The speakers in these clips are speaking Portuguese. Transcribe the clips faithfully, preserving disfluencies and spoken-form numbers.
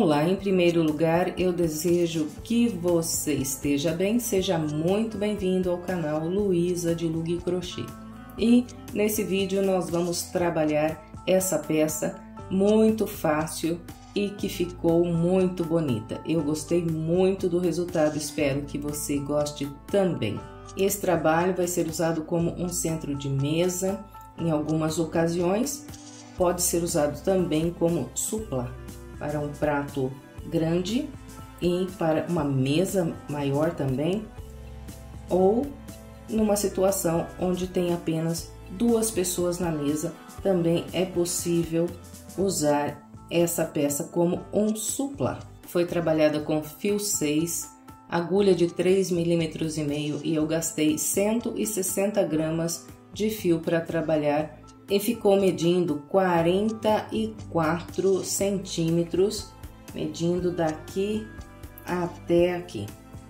Olá, em primeiro lugar, eu desejo que você esteja bem, seja muito bem-vindo ao canal Luísa de Lug Crochê. E nesse vídeo nós vamos trabalhar essa peça muito fácil e que ficou muito bonita. Eu gostei muito do resultado, espero que você goste também. Esse trabalho vai ser usado como um centro de mesa, em algumas ocasiões pode ser usado também como suplá, para um prato grande e para uma mesa maior também, ou numa situação onde tem apenas duas pessoas na mesa, também é possível usar essa peça como um suplá. Foi trabalhada com fio seis, agulha de três milímetros e meio e eu gastei cento e sessenta gramas de fio para trabalhar e ficou medindo quarenta e quatro centímetros, medindo daqui até aqui.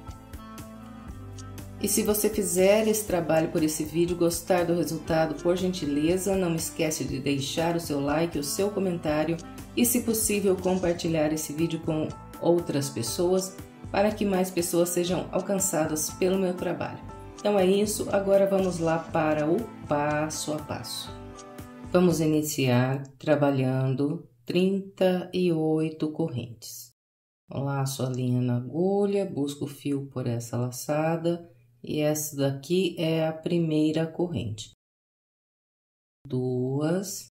E se você fizer esse trabalho por esse vídeo, gostar do resultado, por gentileza, não esquece de deixar o seu like, o seu comentário e, se possível, compartilhar esse vídeo com outras pessoas para que mais pessoas sejam alcançadas pelo meu trabalho. Então é isso, agora vamos lá para o passo a passo. Vamos iniciar trabalhando trinta e oito correntes. Laço a linha na agulha, busco o fio por essa laçada e essa daqui é a primeira corrente. Duas,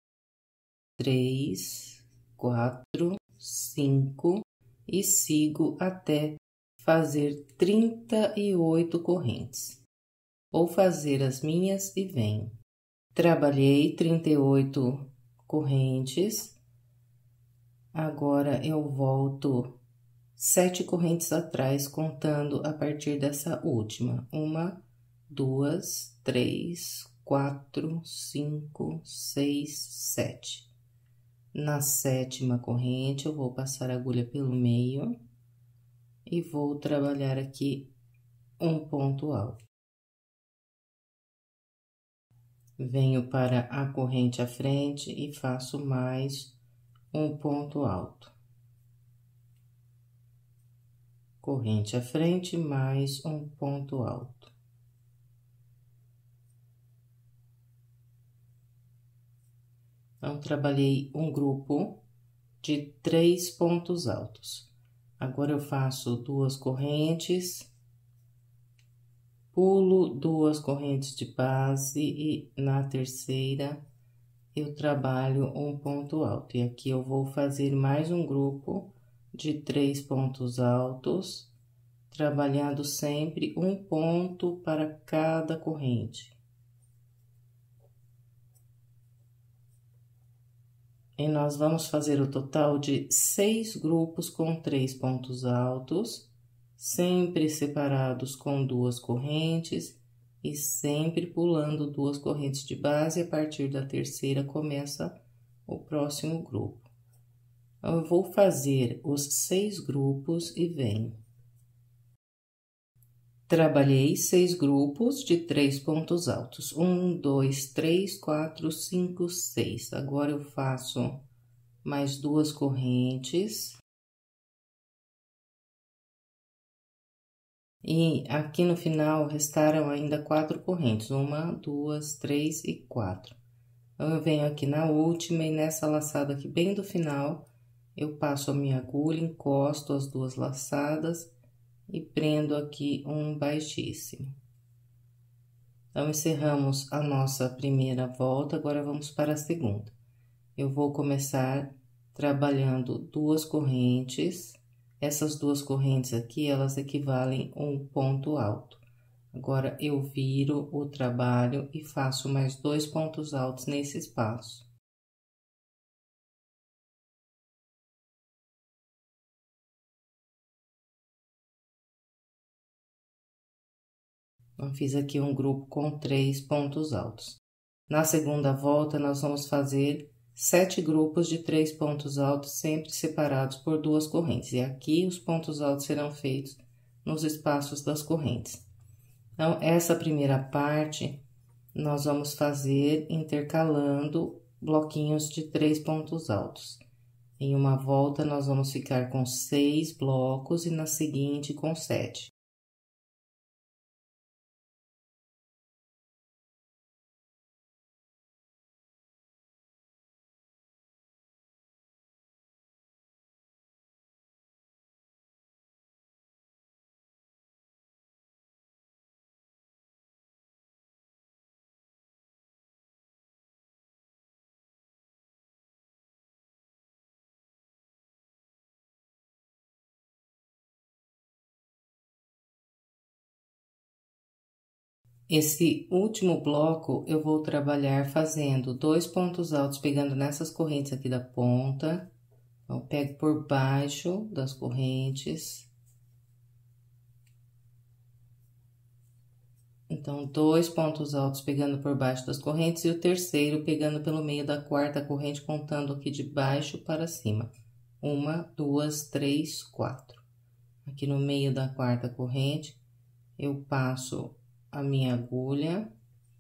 três, quatro, cinco e sigo até fazer trinta e oito correntes. Vou fazer as minhas e venho. Trabalhei trinta e oito correntes, agora eu volto sete correntes atrás, contando a partir dessa última. Uma, duas, três, quatro, cinco, seis, sete. Na sétima corrente, eu vou passar a agulha pelo meio e vou trabalhar aqui um ponto alto. Venho para a corrente à frente e faço mais um ponto alto. Corrente à frente, mais um ponto alto. Então, trabalhei um grupo de três pontos altos. Agora, eu faço duas correntes, pulo duas correntes de base e na terceira eu trabalho um ponto alto. E aqui eu vou fazer mais um grupo de três pontos altos, trabalhando sempre um ponto para cada corrente. E nós vamos fazer o total de seis grupos com três pontos altos, sempre separados com duas correntes e sempre pulando duas correntes de base. A partir da terceira começa o próximo grupo. Então, eu vou fazer os seis grupos e venho. Trabalhei seis grupos de três pontos altos. Um, dois, três, quatro, cinco, seis. Agora, eu faço mais duas correntes. E aqui no final, restaram ainda quatro correntes. Uma, duas, três e quatro. Então, eu venho aqui na última e nessa laçada aqui bem do final, eu passo a minha agulha, encosto as duas laçadas e prendo aqui um baixíssimo. Então, encerramos a nossa primeira volta, agora vamos para a segunda. Eu vou começar trabalhando duas correntes. Essas duas correntes aqui, elas equivalem a um ponto alto. Agora, eu viro o trabalho e faço mais dois pontos altos nesse espaço. Eu fiz aqui um grupo com três pontos altos. Na segunda volta, nós vamos fazer sete grupos de três pontos altos, sempre separados por duas correntes. E aqui, os pontos altos serão feitos nos espaços das correntes. Então, essa primeira parte, nós vamos fazer intercalando bloquinhos de três pontos altos. Em uma volta, nós vamos ficar com seis blocos e na seguinte com sete. Esse último bloco, eu vou trabalhar fazendo dois pontos altos, pegando nessas correntes aqui da ponta. Então, pego por baixo das correntes. Então, dois pontos altos pegando por baixo das correntes e o terceiro pegando pelo meio da quarta corrente, contando aqui de baixo para cima. Uma, duas, três, quatro. Aqui no meio da quarta corrente, eu passo a minha agulha.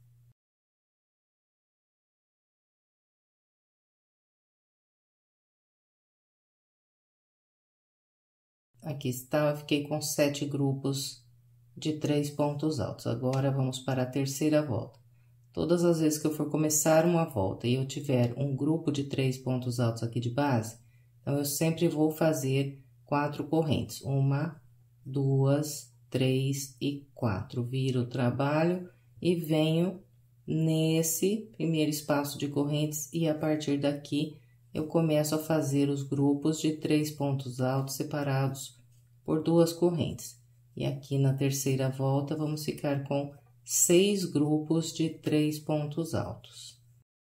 Aqui está, eu fiquei com sete grupos de três pontos altos. Agora, vamos para a terceira volta. Todas as vezes que eu for começar uma volta e eu tiver um grupo de três pontos altos aqui de base, então, eu sempre vou fazer quatro correntes. Uma, duas, três e quatro. Viro o trabalho e venho nesse primeiro espaço de correntes e a partir daqui eu começo a fazer os grupos de três pontos altos separados por duas correntes. E aqui na terceira volta, vamos ficar com seis grupos de três pontos altos.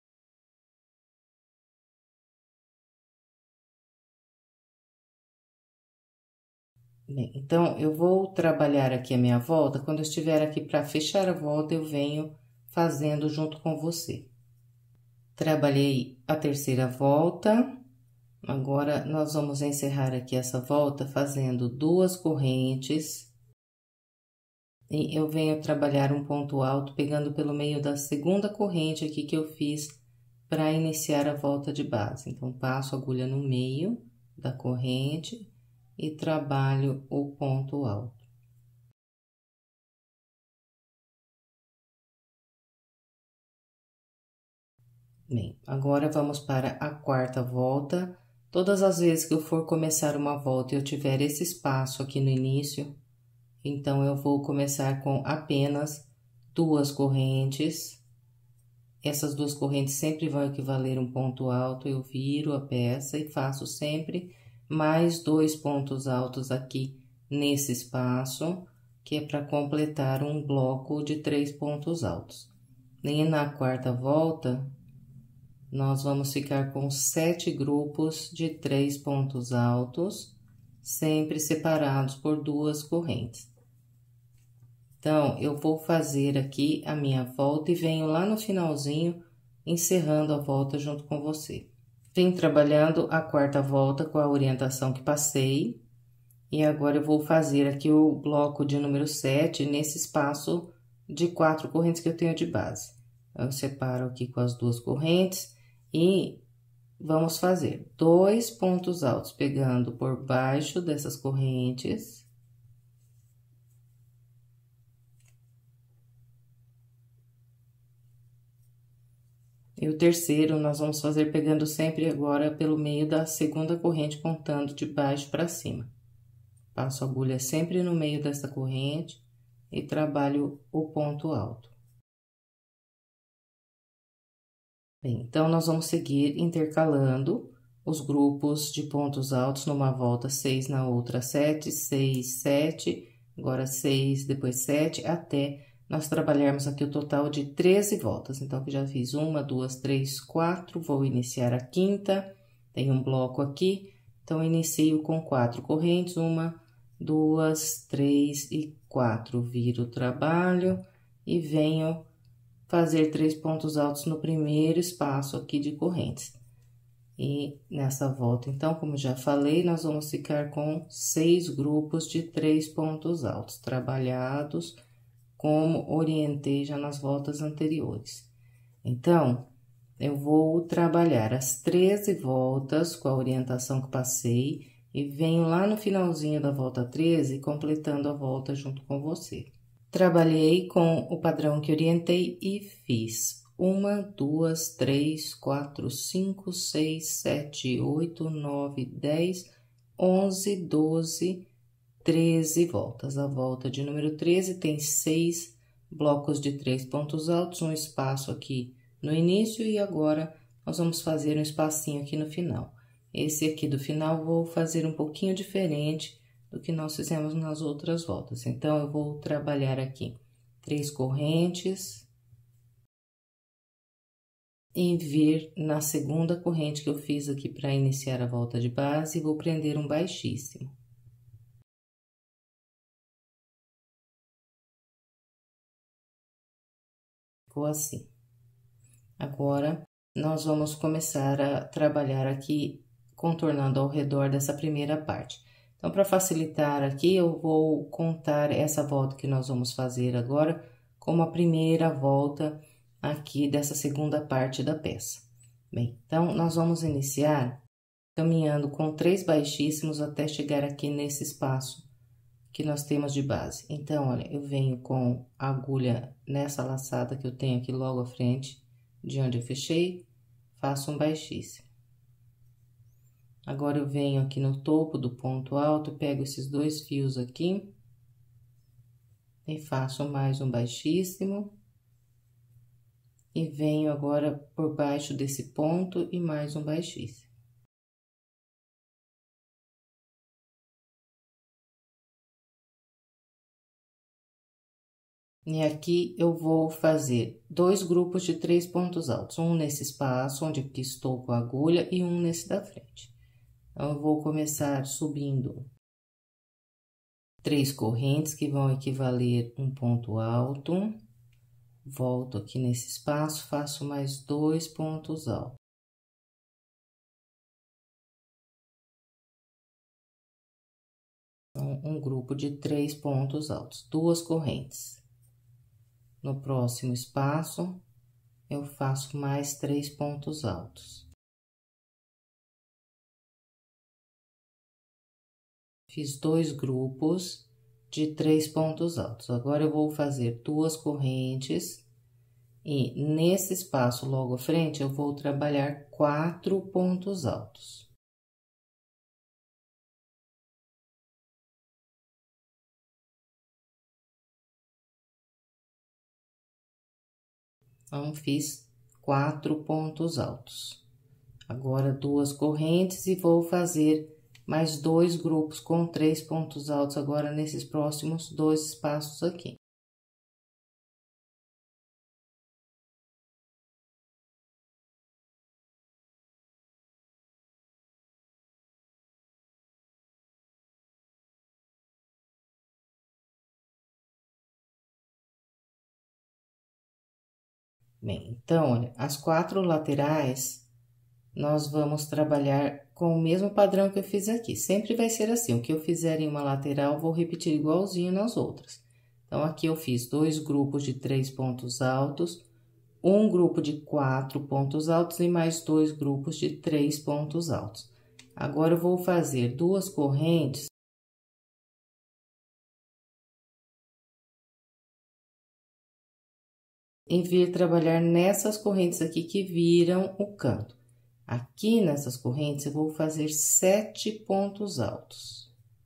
Bem, então, eu vou trabalhar aqui a minha volta. Quando eu estiver aqui para fechar a volta, eu venho fazendo junto com você. Trabalhei a terceira volta. Agora, nós vamos encerrar aqui essa volta fazendo duas correntes. E eu venho trabalhar um ponto alto, pegando pelo meio da segunda corrente aqui que eu fiz para iniciar a volta de base. Então, passo a agulha no meio da corrente e trabalho o ponto alto. Bem, agora vamos para a quarta volta. Todas as vezes que eu for começar uma volta e eu tiver esse espaço aqui no início, então, eu vou começar com apenas duas correntes. Essas duas correntes sempre vão equivaler um ponto alto, eu viro a peça e faço sempre mais dois pontos altos aqui nesse espaço, que é para completar um bloco de três pontos altos. E na quarta volta, nós vamos ficar com sete grupos de três pontos altos, sempre separados por duas correntes. Então, eu vou fazer aqui a minha volta e venho lá no finalzinho, encerrando a volta junto com você. Vim trabalhando a quarta volta com a orientação que passei, e agora eu vou fazer aqui o bloco de número sete nesse espaço de quatro correntes que eu tenho de base. Eu separo aqui com as duas correntes e vamos fazer dois pontos altos, pegando por baixo dessas correntes. E o terceiro, nós vamos fazer pegando sempre agora pelo meio da segunda corrente, contando de baixo para cima. Passo a agulha sempre no meio dessa corrente e trabalho o ponto alto. Bem, então, nós vamos seguir intercalando os grupos de pontos altos numa volta, seis na outra, sete, seis, sete, agora seis, depois sete, até nós trabalharmos aqui o total de treze voltas. Então, aqui já fiz uma, duas, três, quatro, vou iniciar a quinta, tem um bloco aqui, então, inicio com quatro correntes, uma, duas, três e quatro, viro o trabalho e venho fazer três pontos altos no primeiro espaço aqui de correntes. E nessa volta, então, como já falei, nós vamos ficar com seis grupos de três pontos altos, trabalhados como orientei já nas voltas anteriores. Então, eu vou trabalhar as treze voltas com a orientação que passei e venho lá no finalzinho da volta treze, completando a volta junto com você. Trabalhei com o padrão que orientei e fiz uma, duas, três, quatro, cinco, seis, sete, oito, nove, dez, onze, doze, treze voltas. A volta de número treze tem seis blocos de três pontos altos, um espaço aqui no início e agora nós vamos fazer um espacinho aqui no final. Esse aqui do final vou fazer um pouquinho diferente do que nós fizemos nas outras voltas. Então, eu vou trabalhar aqui três correntes e vir na segunda corrente que eu fiz aqui para iniciar a volta de base, vou prender um baixíssimo. Ficou assim. Agora, nós vamos começar a trabalhar aqui, contornando ao redor dessa primeira parte. Então, para facilitar aqui, eu vou contar essa volta que nós vamos fazer agora como a primeira volta aqui dessa segunda parte da peça. Bem, então, nós vamos iniciar caminhando com três baixíssimos até chegar aqui nesse espaço que nós temos de base. Então, olha, eu venho com a agulha nessa laçada que eu tenho aqui logo à frente, de onde eu fechei, faço um baixíssimo. Agora, eu venho aqui no topo do ponto alto, pego esses dois fios aqui e faço mais um baixíssimo. E venho agora por baixo desse ponto e mais um baixíssimo. E aqui eu vou fazer dois grupos de três pontos altos, um nesse espaço onde aqui estou com a agulha e um nesse da frente. Então, eu vou começar subindo três correntes que vão equivaler um ponto alto. Volto aqui nesse espaço, faço mais dois pontos altos. Então, um grupo de três pontos altos, duas correntes. No próximo espaço, eu faço mais três pontos altos. Fiz dois grupos de três pontos altos. Agora, eu vou fazer duas correntes e nesse espaço logo à frente, eu vou trabalhar quatro pontos altos. Então, fiz quatro pontos altos. Agora, duas correntes e vou fazer mais dois grupos com três pontos altos agora nesses próximos dois espaços aqui. Bem, então, olha, as quatro laterais, nós vamos trabalhar com o mesmo padrão que eu fiz aqui. Sempre vai ser assim, o que eu fizer em uma lateral, vou repetir igualzinho nas outras. Então, aqui eu fiz dois grupos de três pontos altos, um grupo de quatro pontos altos e mais dois grupos de três pontos altos. Agora, eu vou fazer duas correntes e vir trabalhar nessas correntes aqui que viram o canto. Aqui nessas correntes, eu vou fazer sete pontos altos.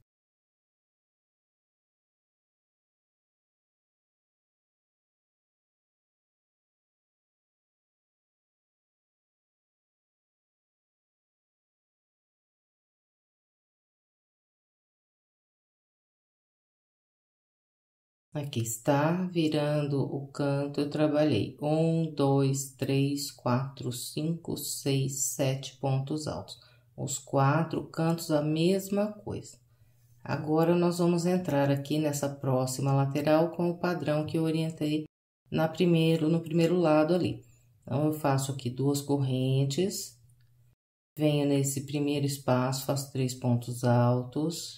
Aqui está, virando o canto, eu trabalhei um, dois, três, quatro, cinco, seis, sete pontos altos. Os quatro cantos, a mesma coisa. Agora, nós vamos entrar aqui nessa próxima lateral com o padrão que eu orientei na primeiro, no primeiro lado ali. Então, eu faço aqui duas correntes, venho nesse primeiro espaço, faço três pontos altos.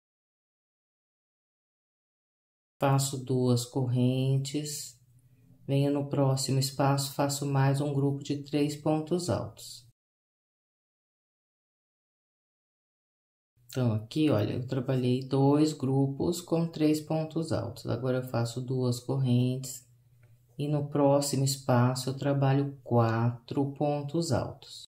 Faço duas correntes, Venho no próximo espaço, faço mais um grupo de três pontos altos. Então, aqui, olha, eu trabalhei dois grupos com três pontos altos. Agora, eu faço duas correntes e no próximo espaço eu trabalho quatro pontos altos.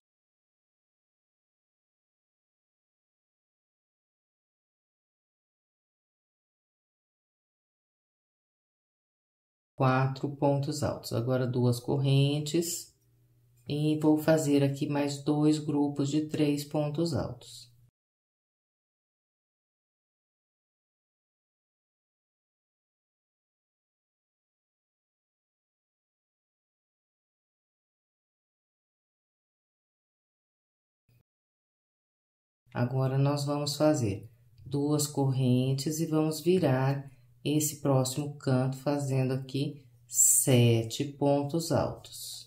Quatro pontos altos. Agora, duas correntes e vou fazer aqui mais dois grupos de três pontos altos. Agora, nós vamos fazer duas correntes e vamos virar esse próximo canto, fazendo aqui sete pontos altos.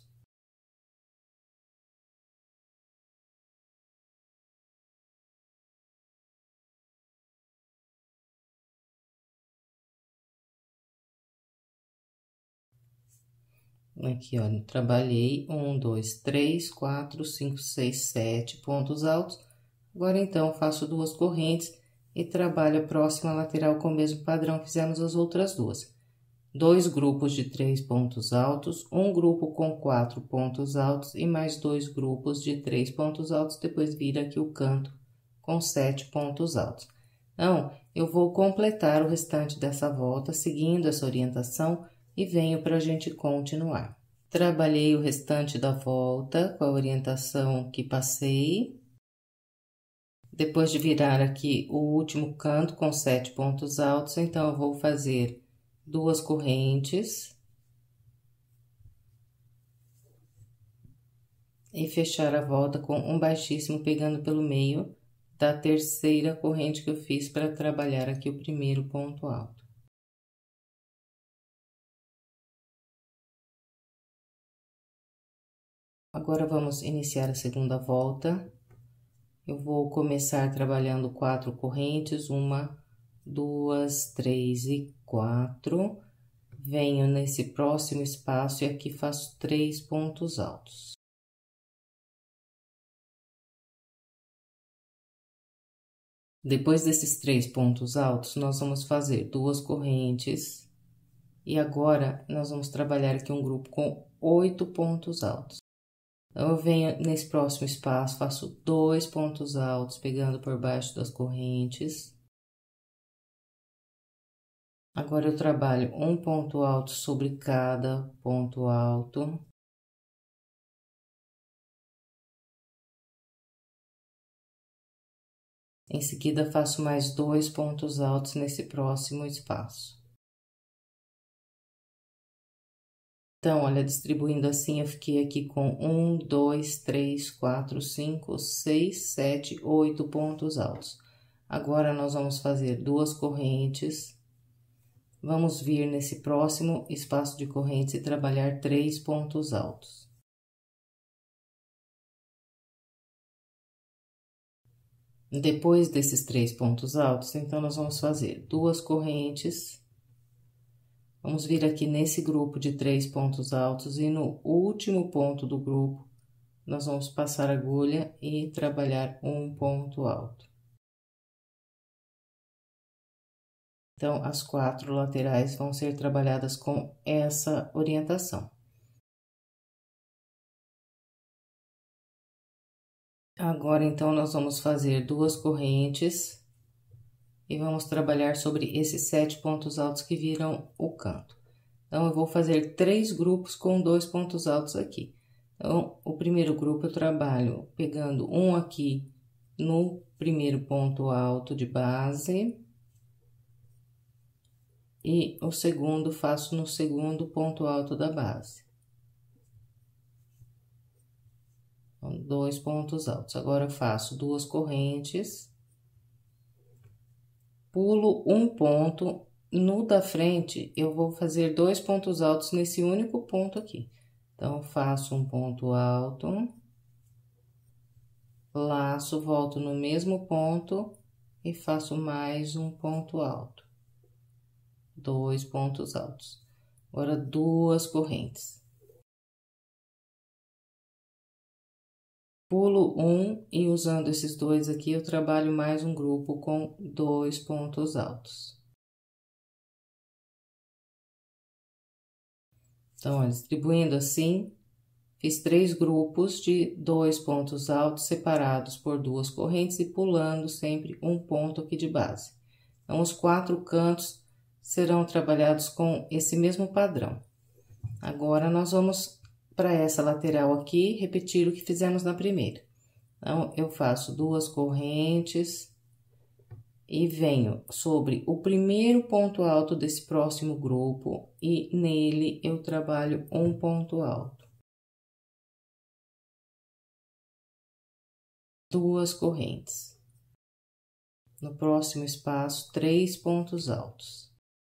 Aqui, olha, trabalhei um, dois, três, quatro, cinco, seis, sete pontos altos. Agora, então, faço duas correntes e trabalho a próxima lateral com o mesmo padrão que fizemos as outras duas. Dois grupos de três pontos altos, um grupo com quatro pontos altos e mais dois grupos de três pontos altos, depois vira aqui o canto com sete pontos altos. Então, eu vou completar o restante dessa volta seguindo essa orientação e venho para a gente continuar. Trabalhei o restante da volta com a orientação que passei. Depois de virar aqui o último canto com sete pontos altos, então, eu vou fazer duas correntes e fechar a volta com um baixíssimo pegando pelo meio da terceira corrente que eu fiz para trabalhar aqui o primeiro ponto alto. Agora, vamos iniciar a segunda volta. Eu vou começar trabalhando quatro correntes, uma, duas, três e quatro. Venho nesse próximo espaço e aqui faço três pontos altos. Depois desses três pontos altos, nós vamos fazer duas correntes. E agora, nós vamos trabalhar aqui um grupo com oito pontos altos. Então, eu venho nesse próximo espaço, faço dois pontos altos, pegando por baixo das correntes. Agora, eu trabalho um ponto alto sobre cada ponto alto. Em seguida, faço mais dois pontos altos nesse próximo espaço. Então, olha, distribuindo assim, eu fiquei aqui com um, dois, três, quatro, cinco, seis, sete, oito pontos altos. Agora, nós vamos fazer duas correntes. Vamos vir nesse próximo espaço de correntes e trabalhar três pontos altos. Depois desses três pontos altos, então, nós vamos fazer duas correntes. Vamos vir aqui nesse grupo de três pontos altos e no último ponto do grupo, nós vamos passar a agulha e trabalhar um ponto alto. Então, as quatro laterais vão ser trabalhadas com essa orientação. Agora, então, nós vamos fazer duas correntes e vamos trabalhar sobre esses sete pontos altos que viram o canto. Então, eu vou fazer três grupos com dois pontos altos aqui. Então, o primeiro grupo eu trabalho pegando um aqui no primeiro ponto alto de base. E o segundo faço no segundo ponto alto da base. Então, dois pontos altos. Agora, eu faço duas correntes. Pulo um ponto, no da frente, eu vou fazer dois pontos altos nesse único ponto aqui. Então, faço um ponto alto, laço, volto no mesmo ponto e faço mais um ponto alto. Dois pontos altos. Agora, duas correntes. Pulo um e usando esses dois aqui, eu trabalho mais um grupo com dois pontos altos. Então, ó, distribuindo assim, fiz três grupos de dois pontos altos separados por duas correntes e pulando sempre um ponto aqui de base. Então, os quatro cantos serão trabalhados com esse mesmo padrão. Agora, nós vamos para essa lateral aqui, repetir o que fizemos na primeira. Então, eu faço duas correntes e venho sobre o primeiro ponto alto desse próximo grupo e nele eu trabalho um ponto alto. Duas correntes. No próximo espaço, três pontos altos.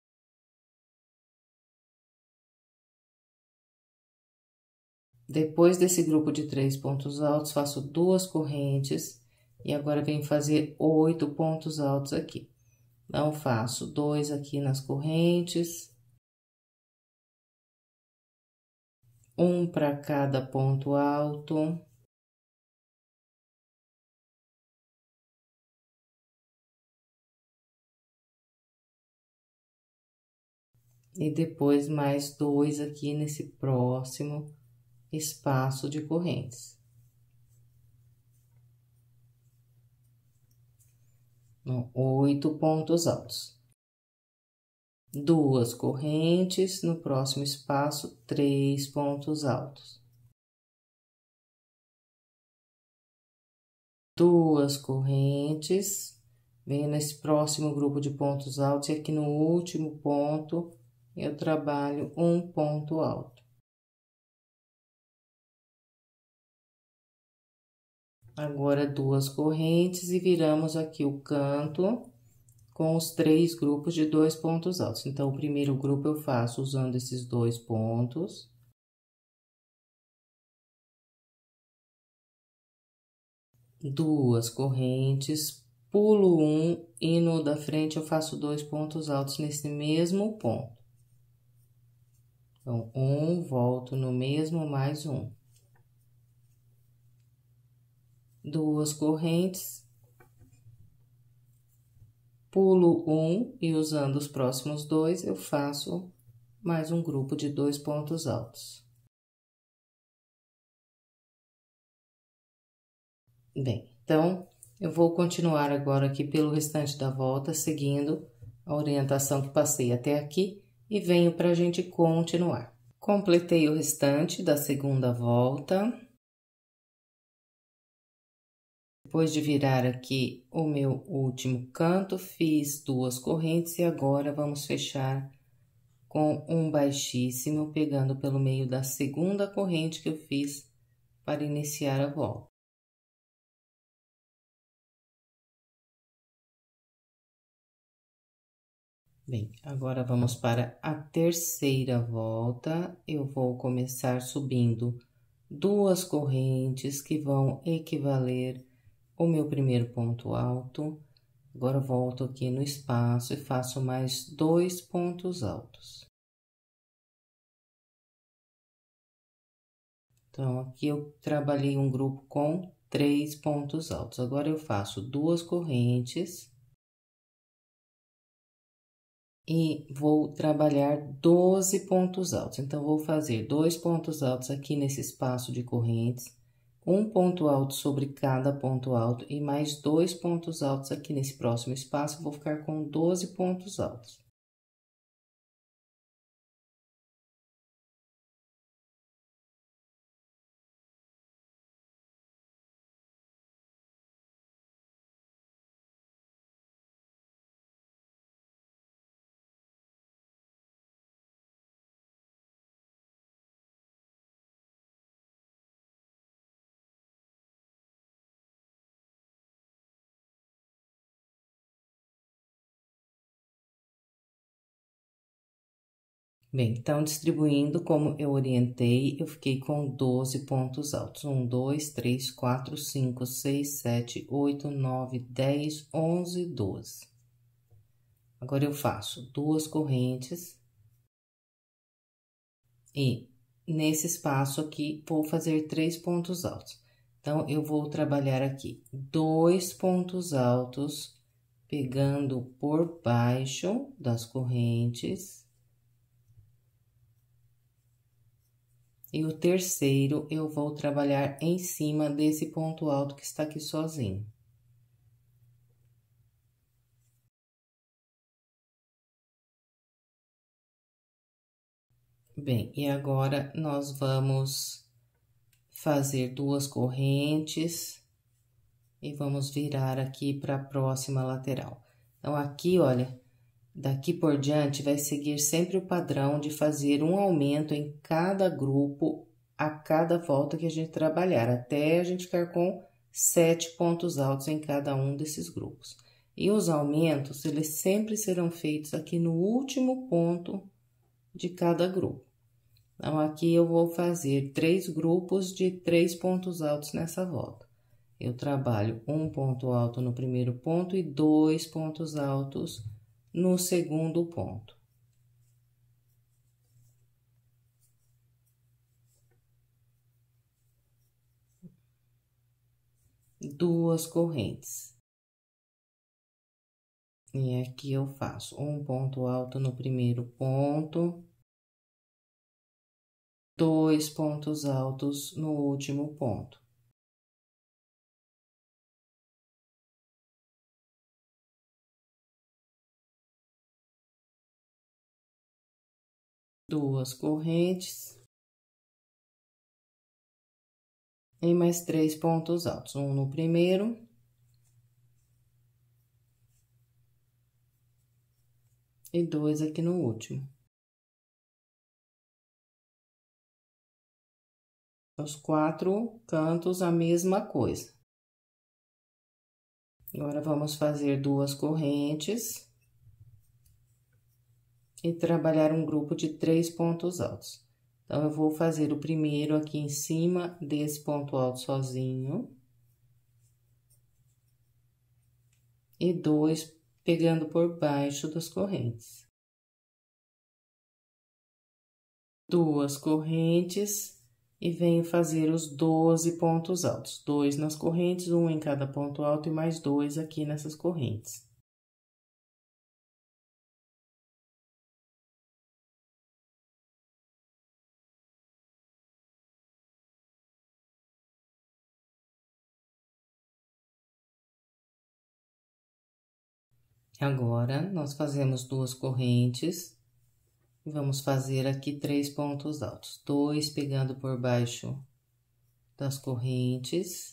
Depois desse grupo de três pontos altos, faço duas correntes e agora venho fazer oito pontos altos aqui. Então, faço dois aqui nas correntes, um para cada ponto alto. E depois mais dois aqui nesse próximo espaço de correntes. Então, oito pontos altos. Duas correntes, no próximo espaço, três pontos altos. Duas correntes, venho nesse próximo grupo de pontos altos e aqui no último ponto eu trabalho um ponto alto. Agora, duas correntes e viramos aqui o canto com os três grupos de dois pontos altos. Então, o primeiro grupo eu faço usando esses dois pontos. Duas correntes, pulo um e no da frente eu faço dois pontos altos nesse mesmo ponto. Então, um, volto no mesmo, mais um. Duas correntes, pulo um e usando os próximos dois, eu faço mais um grupo de dois pontos altos. Bem, então, eu vou continuar agora aqui pelo restante da volta, seguindo a orientação que passei até aqui e venho para a gente continuar. Completei o restante da segunda volta. Depois de virar aqui o meu último canto, fiz duas correntes e agora vamos fechar com um baixíssimo, pegando pelo meio da segunda corrente que eu fiz para iniciar a volta. Bem, agora vamos para a terceira volta. Eu vou começar subindo duas correntes que vão equivaler o meu primeiro ponto alto. Agora, volto aqui no espaço e faço mais dois pontos altos. Então, aqui eu trabalhei um grupo com três pontos altos. Agora, eu faço duas correntes. E vou trabalhar doze pontos altos. Então, vou fazer dois pontos altos aqui nesse espaço de correntes, um ponto alto sobre cada ponto alto e mais dois pontos altos aqui nesse próximo espaço, vou ficar com doze pontos altos. Bem, então, distribuindo como eu orientei, eu fiquei com doze pontos altos. Um, dois, três, quatro, cinco, seis, sete, oito, nove, dez, onze, doze. Agora, eu faço duas correntes. E nesse espaço aqui, vou fazer três pontos altos. Então, eu vou trabalhar aqui dois pontos altos, pegando por baixo das correntes. E o terceiro, eu vou trabalhar em cima desse ponto alto que está aqui sozinho. Bem, e agora, nós vamos fazer duas correntes e vamos virar aqui para a próxima lateral. Então, aqui, olha, daqui por diante, vai seguir sempre o padrão de fazer um aumento em cada grupo a cada volta que a gente trabalhar, até a gente ficar com sete pontos altos em cada um desses grupos. E os aumentos, eles sempre serão feitos aqui no último ponto de cada grupo. Então, aqui eu vou fazer três grupos de três pontos altos nessa volta. Eu trabalho um ponto alto no primeiro ponto e dois pontos altos no segundo ponto. Duas correntes. E aqui eu faço um ponto alto no primeiro ponto, dois pontos altos no último ponto. Duas correntes. E mais três pontos altos, um no primeiro. E dois aqui no último. Os quatro cantos, a mesma coisa. Agora, vamos fazer duas correntes. E trabalhar um grupo de três pontos altos. Então, eu vou fazer o primeiro aqui em cima desse ponto alto sozinho. E dois pegando por baixo das correntes. Duas correntes. E venho fazer os doze pontos altos. Dois nas correntes, um em cada ponto alto e mais dois aqui nessas correntes. Agora, nós fazemos duas correntes. E vamos fazer aqui três pontos altos. Dois pegando por baixo das correntes.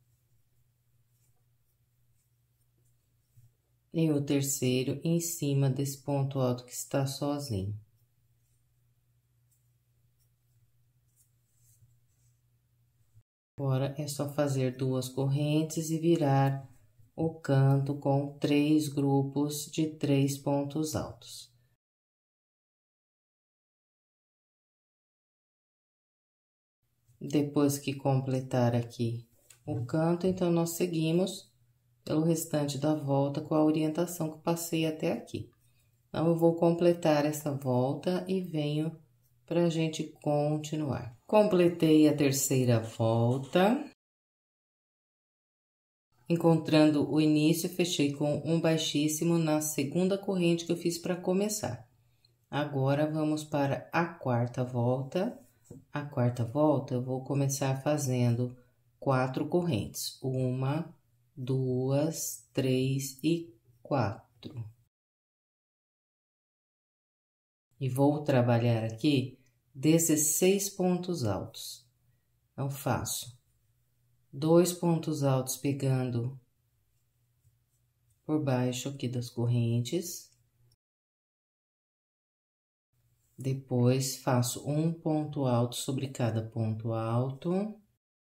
E o terceiro em cima desse ponto alto que está sozinho. Agora, é só fazer duas correntes e virar o canto com três grupos de três pontos altos. Depois que completar aqui o canto, então, nós seguimos pelo restante da volta com a orientação que eu passei até aqui. Então, eu vou completar essa volta e venho para a gente continuar. Completei a terceira volta. Encontrando o início, fechei com um baixíssimo na segunda corrente que eu fiz para começar. Agora, vamos para a quarta volta. A quarta volta, eu vou começar fazendo quatro correntes. Uma, duas, três e quatro. E vou trabalhar aqui dezesseis pontos altos. Então, faço dois pontos altos pegando por baixo aqui das correntes. Depois, faço um ponto alto sobre cada ponto alto.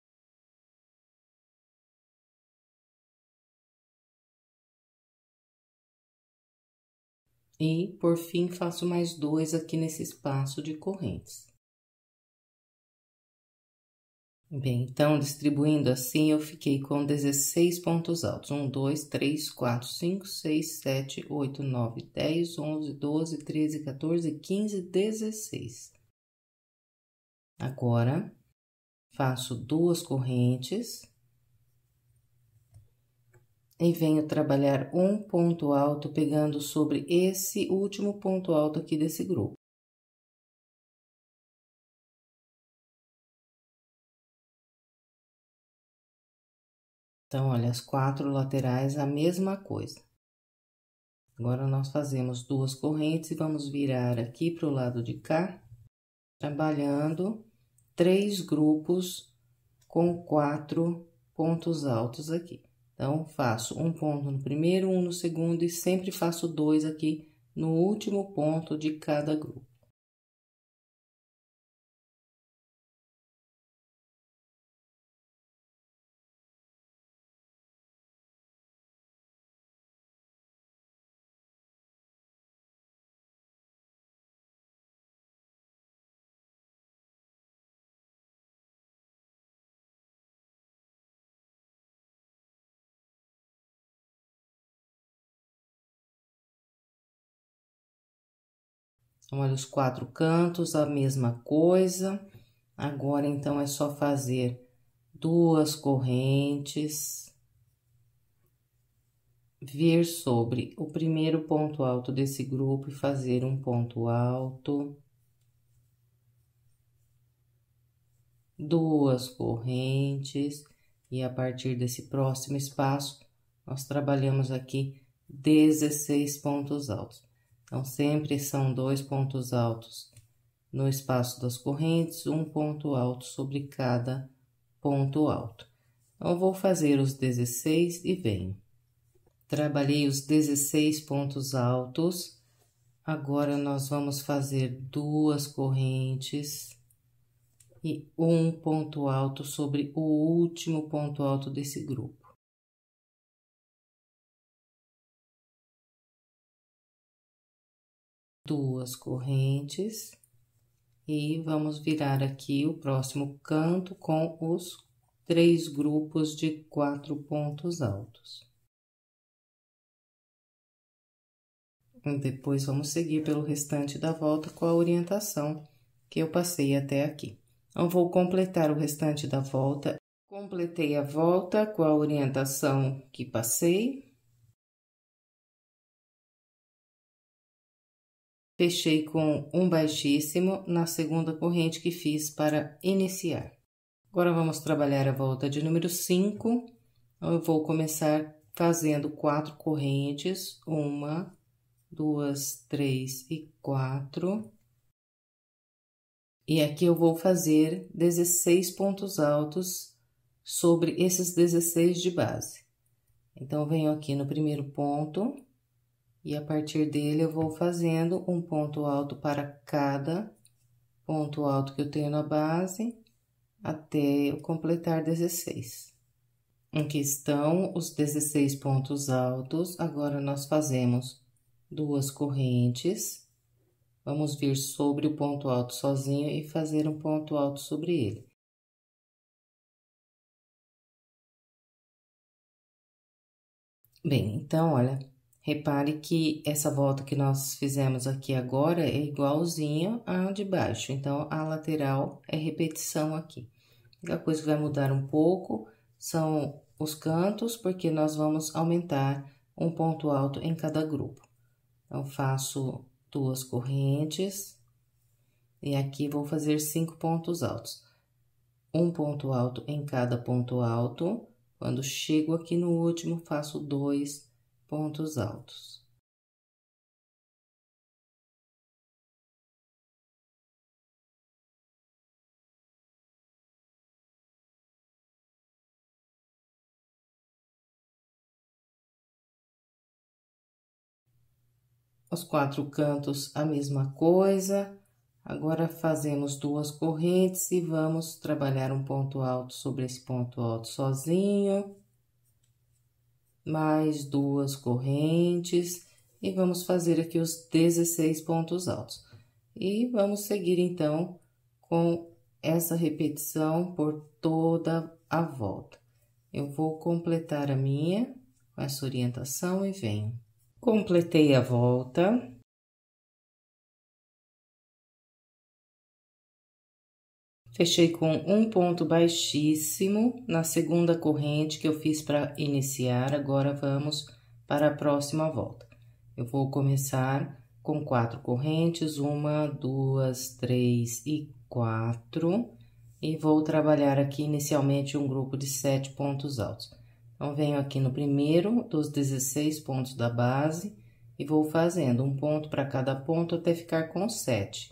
E, por fim, faço mais dois aqui nesse espaço de correntes. Bem, então, distribuindo assim, eu fiquei com dezesseis pontos altos. um, dois, três, quatro, cinco, seis, sete, oito, nove, dez, onze, doze, treze, quatorze, quinze, dezesseis. Agora, faço duas correntes e venho trabalhar um ponto alto pegando sobre esse último ponto alto aqui desse grupo. Então, olha, as quatro laterais, a mesma coisa. Agora, nós fazemos duas correntes e vamos virar aqui para o lado de cá, trabalhando três grupos com quatro pontos altos aqui. Então, faço um ponto no primeiro, um no segundo e sempre faço dois aqui no último ponto de cada grupo. Olha, os quatro cantos, a mesma coisa. Agora, então, é só fazer duas correntes, vir sobre o primeiro ponto alto desse grupo e fazer um ponto alto, duas correntes, e a partir desse próximo espaço, nós trabalhamos aqui dezesseis pontos altos. Então, sempre são dois pontos altos no espaço das correntes, um ponto alto sobre cada ponto alto. Então, eu vou fazer os dezesseis e venho. Trabalhei os dezesseis pontos altos, agora nós vamos fazer duas correntes e um ponto alto sobre o último ponto alto desse grupo. Duas correntes e vamos virar aqui o próximo canto com os três grupos de quatro pontos altos. E depois vamos seguir pelo restante da volta com a orientação que eu passei até aqui. Então, vou completar o restante da volta. Completei a volta com a orientação que passei. Fechei com um baixíssimo na segunda corrente que fiz para iniciar. Agora, vamos trabalhar a volta de número cinco. Eu vou começar fazendo quatro correntes, uma, duas, três e quatro. E aqui eu vou fazer dezesseis pontos altos sobre esses dezesseis de base. Então, venho aqui no primeiro ponto. E a partir dele, eu vou fazendo um ponto alto para cada ponto alto que eu tenho na base, até eu completar dezesseis. Aqui estão os dezesseis pontos altos. Agora, nós fazemos duas correntes. Vamos vir sobre o ponto alto sozinho e fazer um ponto alto sobre ele. Bem, então, olha... Repare que essa volta que nós fizemos aqui agora é igualzinha à de baixo, então, a lateral é repetição aqui. A coisa que vai mudar um pouco são os cantos, porque nós vamos aumentar um ponto alto em cada grupo. Então, faço duas correntes e aqui vou fazer cinco pontos altos. Um ponto alto em cada ponto alto. Quando chego aqui no último, faço dois pontos altos. Os quatro cantos, a mesma coisa. Agora, fazemos duas correntes e vamos trabalhar um ponto alto sobre esse ponto alto sozinho. Mais duas correntes e vamos fazer aqui os dezesseis pontos altos. E vamos seguir, então, com essa repetição por toda a volta. Eu vou completar a minha com essa orientação e venho. Completei a volta. Fechei com um ponto baixíssimo na segunda corrente que eu fiz para iniciar. Agora, vamos para a próxima volta. Eu vou começar com quatro correntes, uma, duas, três e quatro, e vou trabalhar aqui inicialmente um grupo de sete pontos altos. Então, venho aqui no primeiro dos dezesseis pontos da base e vou fazendo um ponto para cada ponto até ficar com sete.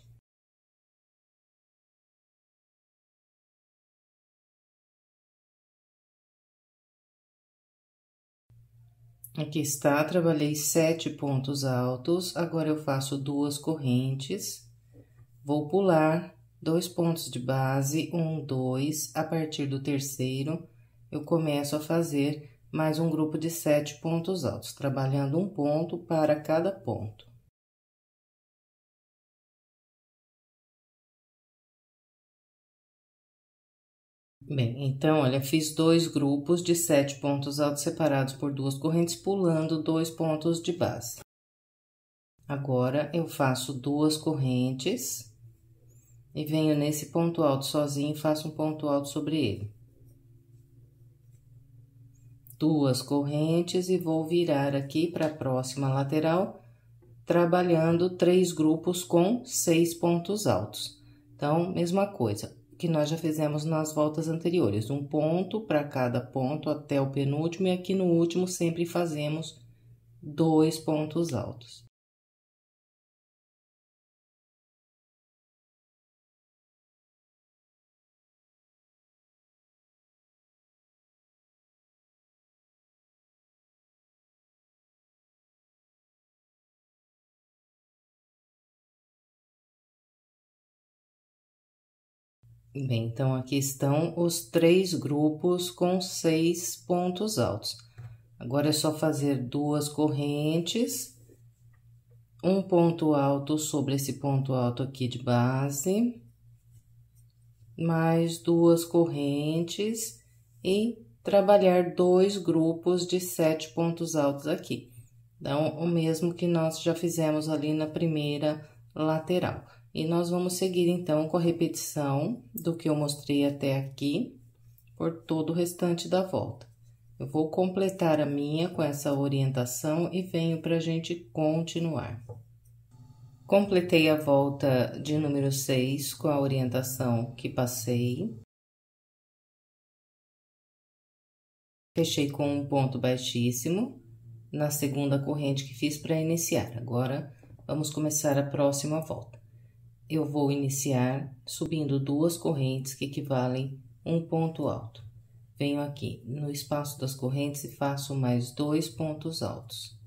Aqui está, trabalhei sete pontos altos, agora eu faço duas correntes, vou pular dois pontos de base, um, dois, a partir do terceiro, eu começo a fazer mais um grupo de sete pontos altos, trabalhando um ponto para cada ponto. Bem, então, olha, fiz dois grupos de sete pontos altos separados por duas correntes, pulando dois pontos de base. Agora, eu faço duas correntes e venho nesse ponto alto sozinho e faço um ponto alto sobre ele. Duas correntes e vou virar aqui para a próxima lateral, trabalhando três grupos com seis pontos altos. Então, mesma coisa que nós já fizemos nas voltas anteriores, um ponto para cada ponto até o penúltimo, e aqui no último sempre fazemos dois pontos altos. Bem, então, aqui estão os três grupos com seis pontos altos. Agora, é só fazer duas correntes, um ponto alto sobre esse ponto alto aqui de base, mais duas correntes e trabalhar dois grupos de sete pontos altos aqui. Então, o mesmo que nós já fizemos ali na primeira lateral. E nós vamos seguir, então, com a repetição do que eu mostrei até aqui, por todo o restante da volta. Eu vou completar a minha com essa orientação e venho para a gente continuar. Completei a volta de número seis com a orientação que passei. Fechei com um ponto baixíssimo na segunda corrente que fiz para iniciar. Agora, vamos começar a próxima volta. Eu vou iniciar subindo duas correntes que equivalem um ponto alto. Venho aqui no espaço das correntes e faço mais dois pontos altos.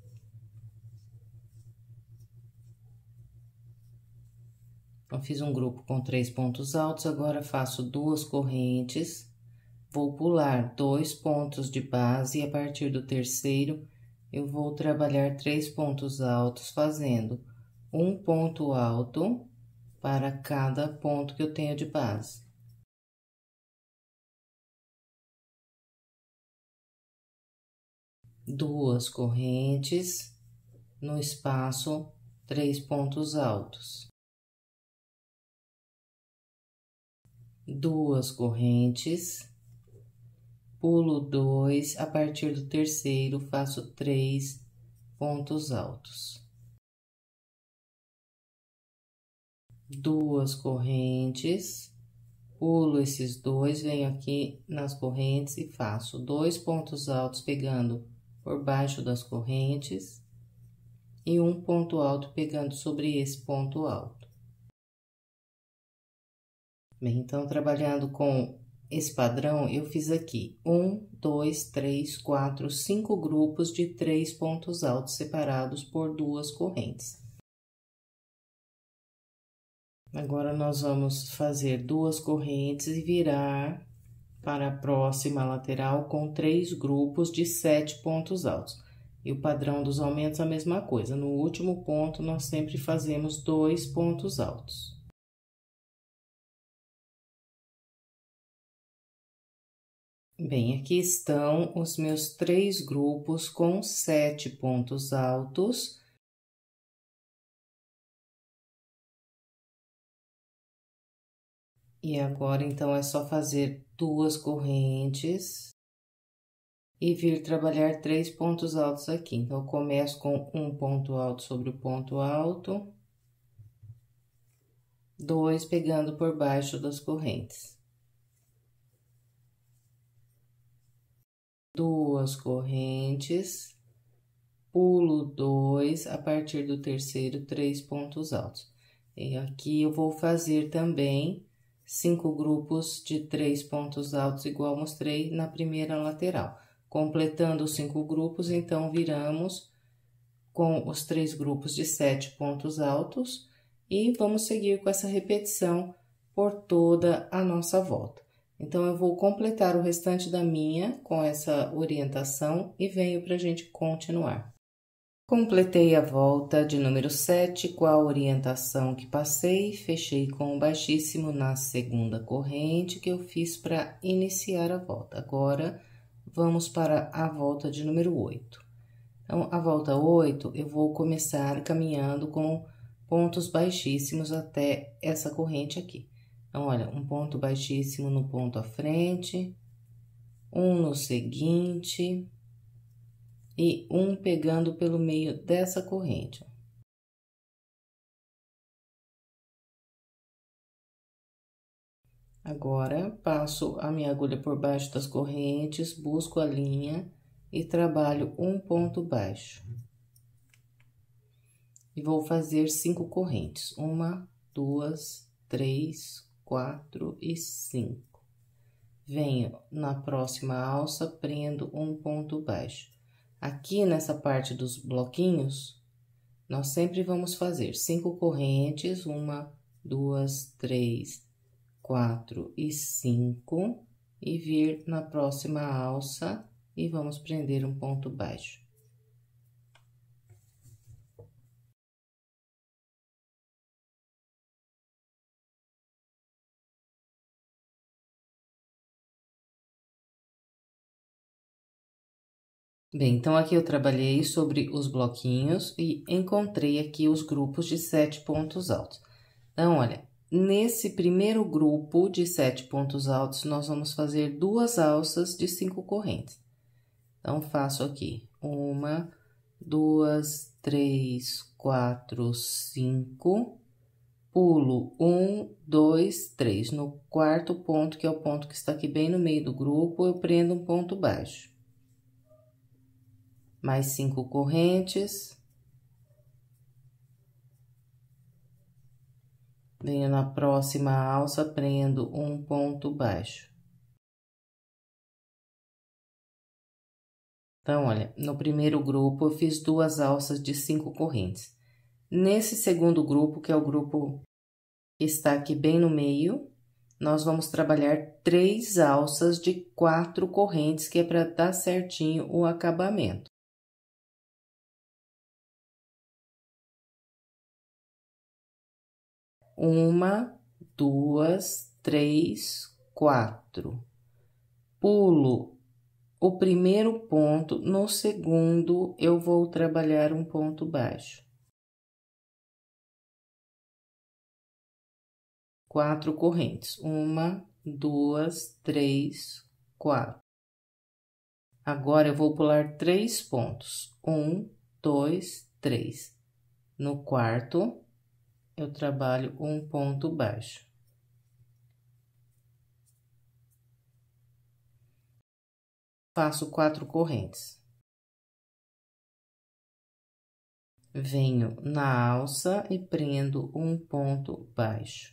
Eu fiz um grupo com três pontos altos, agora faço duas correntes, vou pular dois pontos de base e a partir do terceiro eu vou trabalhar três pontos altos, fazendo um ponto alto para cada ponto que eu tenho de base. Duas correntes, no espaço, três pontos altos. Duas correntes, pulo dois, a partir do terceiro, faço três pontos altos. Duas correntes, pulo esses dois, venho aqui nas correntes e faço dois pontos altos pegando por baixo das correntes e um ponto alto pegando sobre esse ponto alto. Bem, então, trabalhando com esse padrão, eu fiz aqui um, dois, três, quatro, cinco grupos de três pontos altos separados por duas correntes. Agora, nós vamos fazer duas correntes e virar para a próxima lateral com três grupos de sete pontos altos. E o padrão dos aumentos, a mesma coisa. No último ponto, nós sempre fazemos dois pontos altos. Bem, aqui estão os meus três grupos com sete pontos altos. E agora, então, é só fazer duas correntes e vir trabalhar três pontos altos aqui. Então, eu começo com um ponto alto sobre o ponto alto, dois pegando por baixo das correntes. Duas correntes, pulo dois, a partir do terceiro, três pontos altos. E aqui eu vou fazer também cinco grupos de três pontos altos, igual mostrei na primeira lateral. Completando os cinco grupos, então, viramos com os três grupos de sete pontos altos e vamos seguir com essa repetição por toda a nossa volta. Então, eu vou completar o restante da minha com essa orientação e venho para a gente continuar. Completei a volta de número sete com a orientação que passei, fechei com o baixíssimo na segunda corrente que eu fiz para iniciar a volta. Agora, vamos para a volta de número oito. Então, a volta oito, eu vou começar caminhando com pontos baixíssimos até essa corrente aqui. Então, olha, um ponto baixíssimo no ponto à frente, um no seguinte e um pegando pelo meio dessa corrente. Agora, passo a minha agulha por baixo das correntes, busco a linha e trabalho um ponto baixo. E vou fazer cinco correntes. Uma, duas, três, quatro e cinco. Venho na próxima alça, prendo um ponto baixo. Aqui nessa parte dos bloquinhos, nós sempre vamos fazer cinco correntes, uma, duas, três, quatro e cinco, e vir na próxima alça e vamos prender um ponto baixo. Bem, então, aqui eu trabalhei sobre os bloquinhos e encontrei aqui os grupos de sete pontos altos. Então, olha, nesse primeiro grupo de sete pontos altos, nós vamos fazer duas alças de cinco correntes. Então, faço aqui uma, duas, três, quatro, cinco, pulo um, dois, três. No quarto ponto, que é o ponto que está aqui bem no meio do grupo, eu prendo um ponto baixo. Mais cinco correntes. Venho na próxima alça, prendo um ponto baixo. Então, olha, no primeiro grupo eu fiz duas alças de cinco correntes. Nesse segundo grupo, que é o grupo que está aqui bem no meio, nós vamos trabalhar três alças de quatro correntes, que é para dar certinho o acabamento. Uma, duas, três, quatro. Pulo o primeiro ponto, no segundo eu vou trabalhar um ponto baixo. Quatro correntes. Uma, duas, três, quatro. Agora, eu vou pular três pontos. Um, dois, três. No quarto, eu trabalho um ponto baixo. Faço quatro correntes. Venho na alça e prendo um ponto baixo.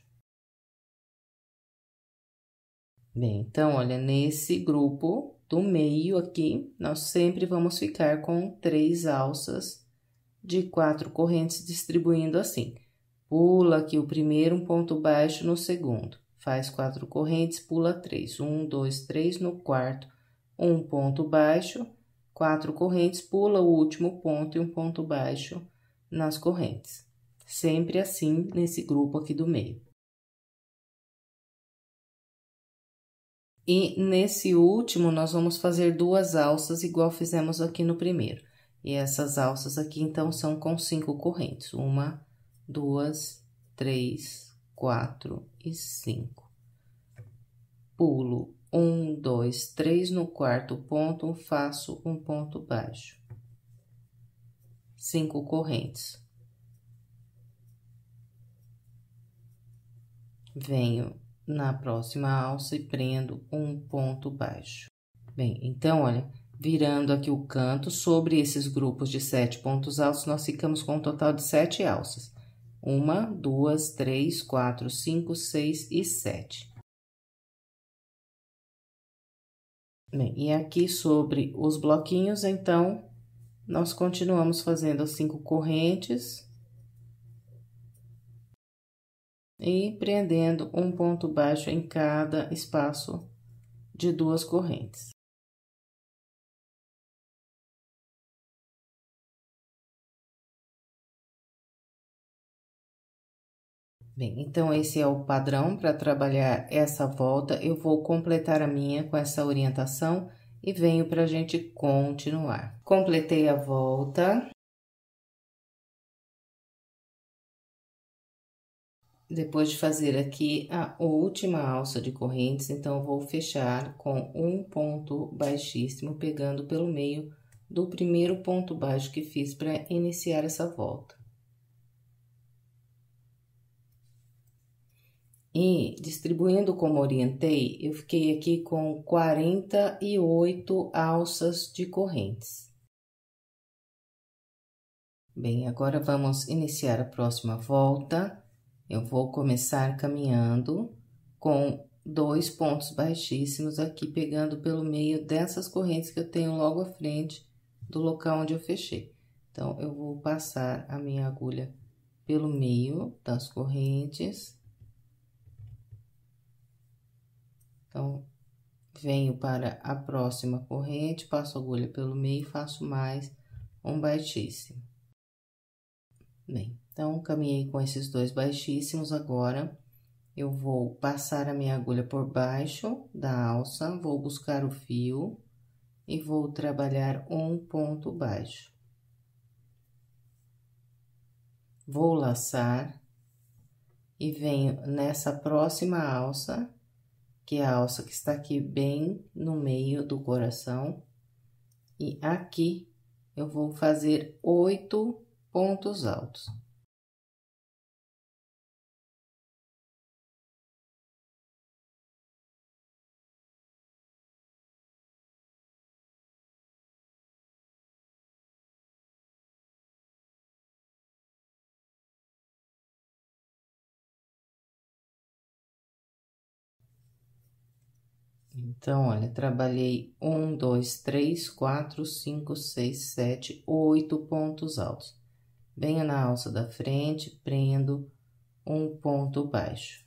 Bem, então, olha, nesse grupo do meio aqui, nós sempre vamos ficar com três alças de quatro correntes, distribuindo assim. Pula aqui o primeiro, um ponto baixo no segundo. Faz quatro correntes, pula três. Um, dois, três no quarto, um ponto baixo, quatro correntes, pula o último ponto e um ponto baixo nas correntes. Sempre assim, nesse grupo aqui do meio. E nesse último, nós vamos fazer duas alças, igual fizemos aqui no primeiro. E essas alças aqui, então, são com cinco correntes. Uma, duas, três, quatro e cinco. pulo um, dois, três no quarto ponto, faço um ponto baixo. Cinco correntes. Venho na próxima alça e prendo um ponto baixo. Bem, então, olha, virando aqui o canto, sobre esses grupos de sete pontos altos, nós ficamos com um total de sete alças. Uma, duas, três, quatro, cinco, seis e sete. Bem, e aqui sobre os bloquinhos, então, nós continuamos fazendo as cinco correntes. E prendendo um ponto baixo em cada espaço de duas correntes. Bem, então, esse é o padrão para trabalhar essa volta. Eu vou completar a minha com essa orientação e venho para a gente continuar. Completei a volta. Depois de fazer aqui a última alça de correntes, então, eu vou fechar com um ponto baixíssimo, pegando pelo meio do primeiro ponto baixo que fiz para iniciar essa volta. E, distribuindo como orientei, eu fiquei aqui com quarenta e oito alças de correntes. Bem, agora vamos iniciar a próxima volta. Eu vou começar caminhando com dois pontos baixíssimos aqui, pegando pelo meio dessas correntes que eu tenho logo à frente do local onde eu fechei. Então, eu vou passar a minha agulha pelo meio das correntes. Então, venho para a próxima corrente, passo a agulha pelo meio e faço mais um baixíssimo. Bem, então, caminhei com esses dois baixíssimos, agora eu vou passar a minha agulha por baixo da alça, vou buscar o fio e vou trabalhar um ponto baixo. Vou laçar e venho nessa próxima alça, que é a alça que está aqui bem no meio do coração, e aqui eu vou fazer oito pontos altos. Então, olha, trabalhei um, dois, três, quatro, cinco, seis, sete, oito pontos altos. Venho na alça da frente, prendo um ponto baixo.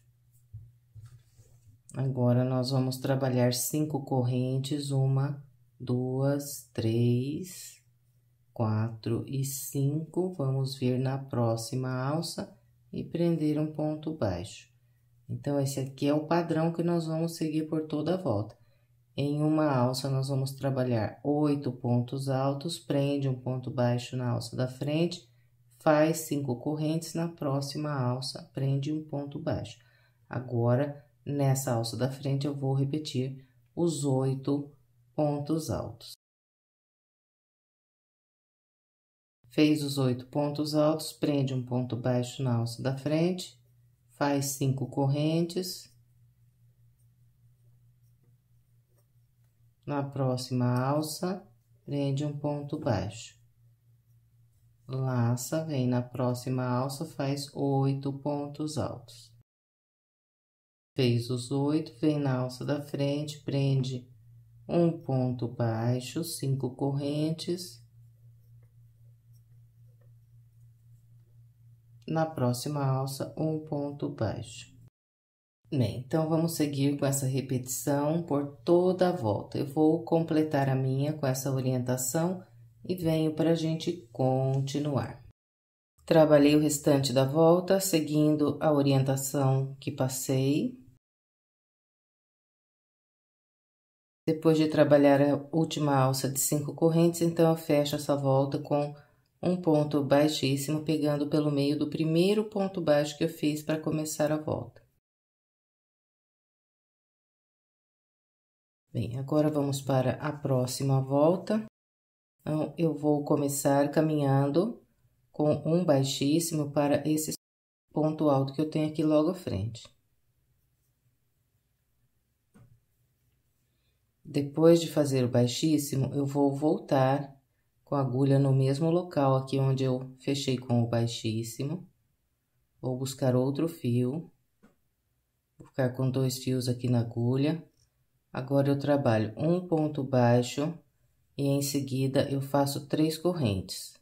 Agora, nós vamos trabalhar cinco correntes, uma, duas, três, quatro e cinco. Vamos vir na próxima alça e prender um ponto baixo. Então, esse aqui é o padrão que nós vamos seguir por toda a volta. Em uma alça, nós vamos trabalhar oito pontos altos, prende um ponto baixo na alça da frente, faz cinco correntes, na próxima alça, prende um ponto baixo. Agora, nessa alça da frente, eu vou repetir os oito pontos altos. Fez os oito pontos altos, prende um ponto baixo na alça da frente, faz cinco correntes. Na próxima alça, prende um ponto baixo. Laça, vem na próxima alça, faz oito pontos altos. Fez os oito, vem na alça da frente, prende um ponto baixo, cinco correntes. Na próxima alça, um ponto baixo. Bem, então, vamos seguir com essa repetição por toda a volta. Eu vou completar a minha com essa orientação e venho para a gente continuar. Trabalhei o restante da volta, seguindo a orientação que passei. Depois de trabalhar a última alça de cinco correntes, então, eu fecho essa volta com um ponto baixíssimo, pegando pelo meio do primeiro ponto baixo que eu fiz para começar a volta. Bem, agora vamos para a próxima volta. Então, eu vou começar caminhando com um baixíssimo para esse ponto alto que eu tenho aqui logo à frente. Depois de fazer o baixíssimo, eu vou voltar com a agulha no mesmo local aqui onde eu fechei com o baixíssimo. Vou buscar outro fio, vou ficar com dois fios aqui na agulha. Agora, eu trabalho um ponto baixo e em seguida eu faço três correntes.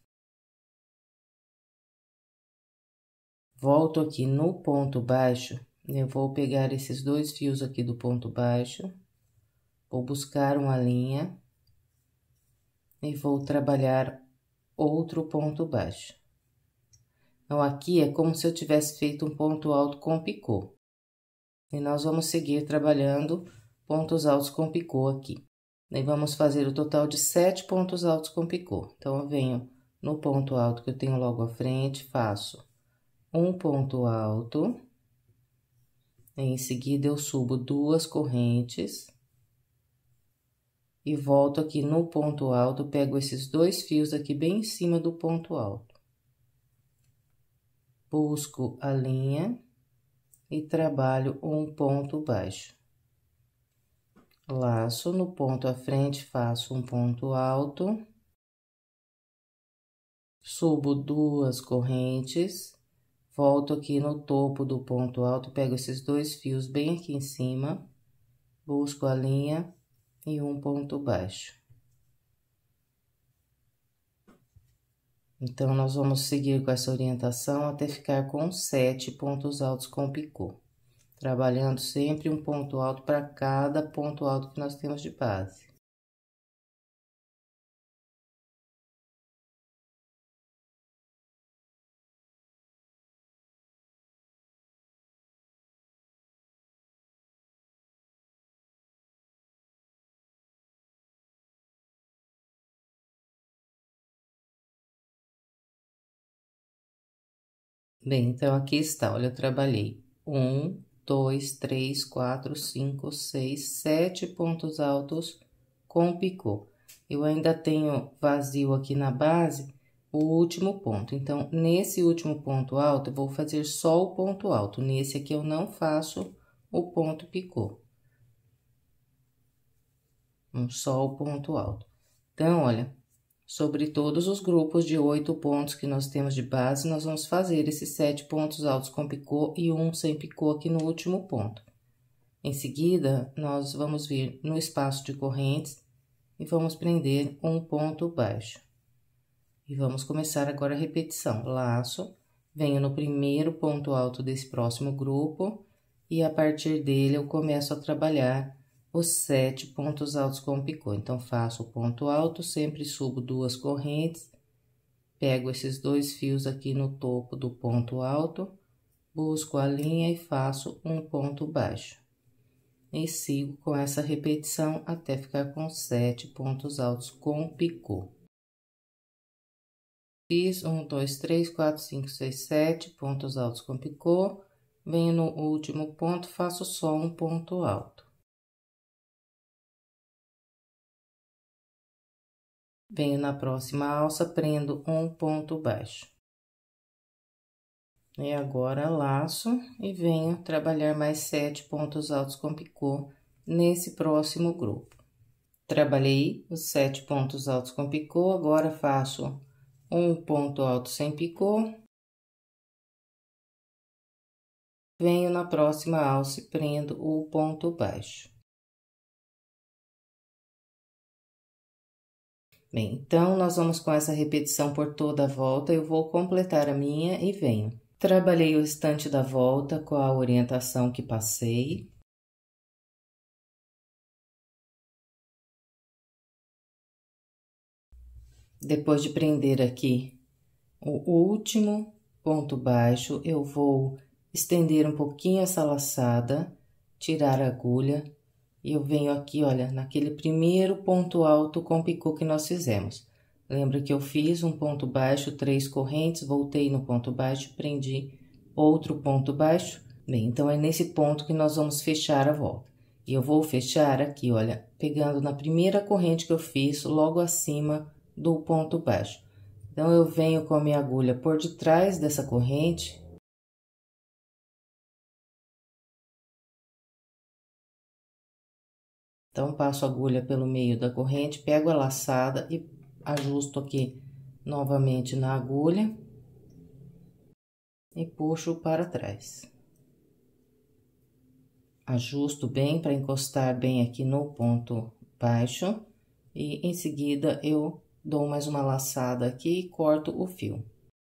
Volto aqui no ponto baixo, eu vou pegar esses dois fios aqui do ponto baixo, vou buscar uma linha e vou trabalhar outro ponto baixo. Então, aqui é como se eu tivesse feito um ponto alto com picô. E nós vamos seguir trabalhando pontos altos com picô aqui. Daí, vamos fazer o total de sete pontos altos com picô. Então, eu venho no ponto alto que eu tenho logo à frente, faço um ponto alto. Em seguida, eu subo duas correntes. E volto aqui no ponto alto, pego esses dois fios aqui bem em cima do ponto alto. Busco a linha e trabalho um ponto baixo. Laço no ponto à frente, faço um ponto alto. Subo duas correntes, volto aqui no topo do ponto alto, pego esses dois fios bem aqui em cima, busco a linha e um ponto baixo. Então, nós vamos seguir com essa orientação até ficar com sete pontos altos com picô, trabalhando sempre um ponto alto para cada ponto alto que nós temos de base. Bem, então, aqui está, olha, eu trabalhei um, dois, três, quatro, cinco, seis, sete pontos altos com picô. Eu ainda tenho vazio aqui na base, o último ponto. Então, nesse último ponto alto, eu vou fazer só o ponto alto. Nesse aqui, eu não faço o ponto picô. Só o ponto alto. Então, olha, sobre todos os grupos de oito pontos que nós temos de base, nós vamos fazer esses sete pontos altos com picô e um sem picô aqui no último ponto. Em seguida, nós vamos vir no espaço de correntes e vamos prender um ponto baixo. E vamos começar agora a repetição. Laço, venho no primeiro ponto alto desse próximo grupo e a partir dele eu começo a trabalhar os sete pontos altos com picô. Então, faço o ponto alto, sempre subo duas correntes, pego esses dois fios aqui no topo do ponto alto, busco a linha e faço um ponto baixo. E sigo com essa repetição até ficar com sete pontos altos com picô. Fiz um, dois, três, quatro, cinco, seis, sete pontos altos com picô, venho no último ponto, faço só um ponto alto. Venho na próxima alça, prendo um ponto baixo. E agora, laço e venho trabalhar mais sete pontos altos com picô nesse próximo grupo. Trabalhei os sete pontos altos com picô, agora faço um ponto alto sem picô. Venho na próxima alça e prendo o ponto baixo. Bem, então, nós vamos com essa repetição por toda a volta, eu vou completar a minha e venho. Trabalhei o restante da volta com a orientação que passei. Depois de prender aqui o último ponto baixo, eu vou estender um pouquinho essa laçada, tirar a agulha. E eu venho aqui, olha, naquele primeiro ponto alto com picô que nós fizemos. Lembra que eu fiz um ponto baixo, três correntes, voltei no ponto baixo, prendi outro ponto baixo? Bem, então, é nesse ponto que nós vamos fechar a volta. E eu vou fechar aqui, olha, pegando na primeira corrente que eu fiz, logo acima do ponto baixo. Então, eu venho com a minha agulha por detrás dessa corrente. Então, passo a agulha pelo meio da corrente, pego a laçada e ajusto aqui novamente na agulha. E puxo para trás. Ajusto bem para encostar bem aqui no ponto baixo. E em seguida, eu dou mais uma laçada aqui e corto o fio.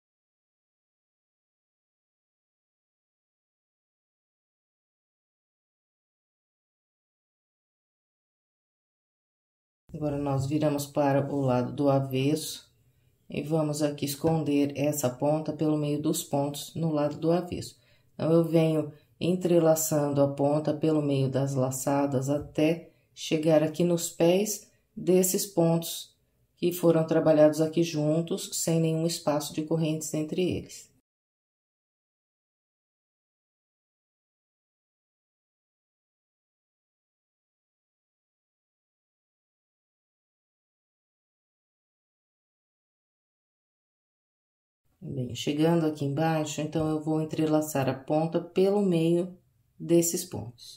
Agora, nós viramos para o lado do avesso e vamos aqui esconder essa ponta pelo meio dos pontos no lado do avesso. Então, eu venho entrelaçando a ponta pelo meio das laçadas até chegar aqui nos pés desses pontos que foram trabalhados aqui juntos, sem nenhum espaço de correntes entre eles. Bem, chegando aqui embaixo, então, eu vou entrelaçar a ponta pelo meio desses pontos.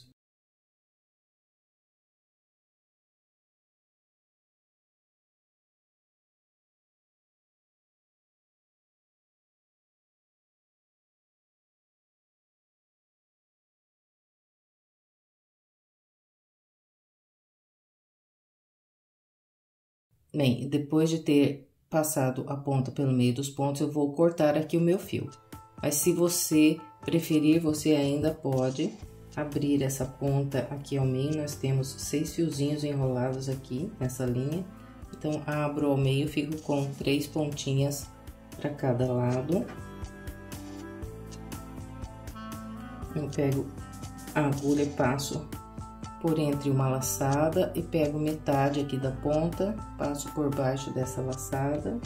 Bem, depois de ter passado a ponta pelo meio dos pontos, eu vou cortar aqui o meu fio. Mas se você preferir, você ainda pode abrir essa ponta aqui ao meio. Nós temos seis fiozinhos enrolados aqui nessa linha. Então, abro ao meio, fico com três pontinhas para cada lado. Eu pego a agulha e passo por entre uma laçada e pego metade aqui da ponta, passo por baixo dessa laçada.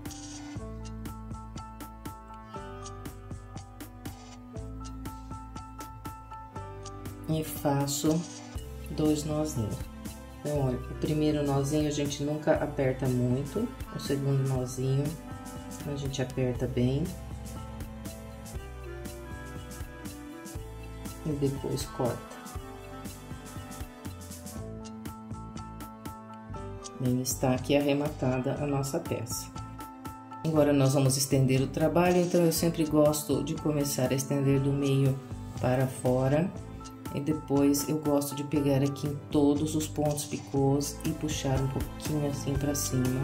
E faço dois nozinhos. Então, olha, o primeiro nozinho a gente nunca aperta muito, o segundo nozinho a gente aperta bem. E depois corta. Bem, está aqui arrematada a nossa peça. Agora, nós vamos estender o trabalho, então, eu sempre gosto de começar a estender do meio para fora. E depois, eu gosto de pegar aqui em todos os pontos picôs e puxar um pouquinho assim para cima.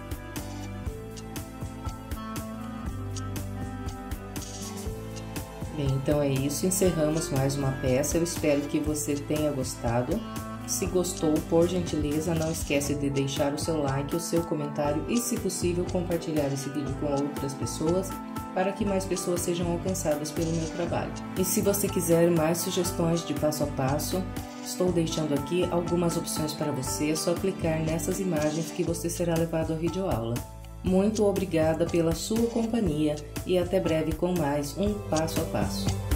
Bem, então é isso, encerramos mais uma peça. Eu espero que você tenha gostado. Se gostou, por gentileza, não esquece de deixar o seu like, o seu comentário e, se possível, compartilhar esse vídeo com outras pessoas para que mais pessoas sejam alcançadas pelo meu trabalho. E se você quiser mais sugestões de passo a passo, estou deixando aqui algumas opções para você, é só clicar nessas imagens que você será levado à videoaula. Muito obrigada pela sua companhia e até breve com mais um passo a passo.